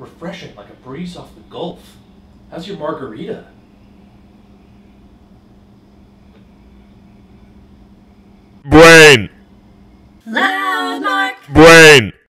refreshing like a breeze off the Gulf. How's your margarita? Brain!